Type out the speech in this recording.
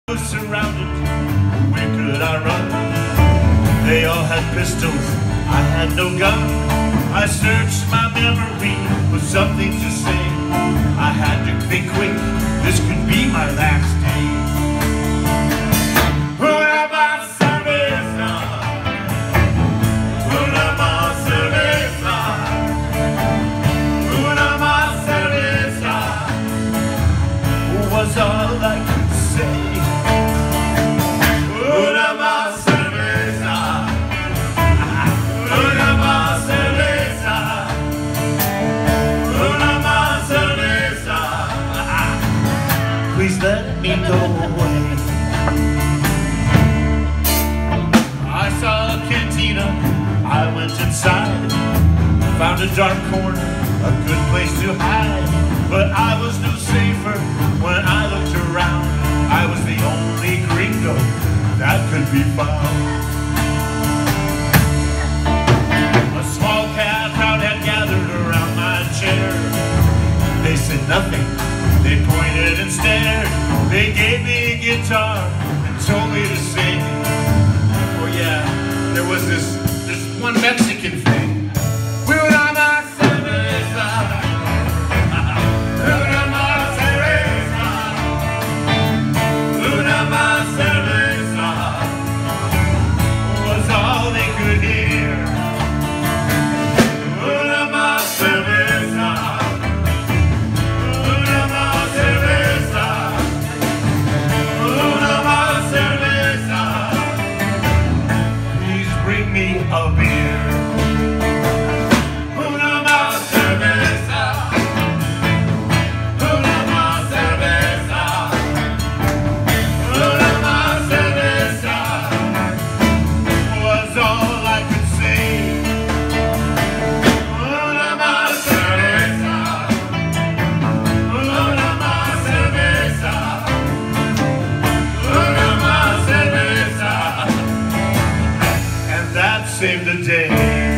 was surrounded, where could I run? They all had pistols, I had no gun. I searched my memory for something to say. I had to think quick, this could be my last day. Una más cerveza, una más cerveza, una más cerveza was all I could say. Una más cerveza, una más cerveza, una más cerveza. Please let me go away. I saw a cantina, I went inside, found a dark corner, a good place to hide. But I was no safer when I looked around. I was the only gringo that could be found. A small crowd had gathered around my chair. They said nothing, they pointed and stared. They gave me a guitar and told me to sing. Oh yeah, there was this one Mexican thing. Una más cerveza, una más cerveza, una más cerveza was all they could hear. Una más cerveza, una más cerveza, una más cerveza. Please bring me a beer. Una más cerveza, una más cerveza, una más cerveza was all I could say. Una más cerveza, una más cerveza, una más cerveza, and that saved the day.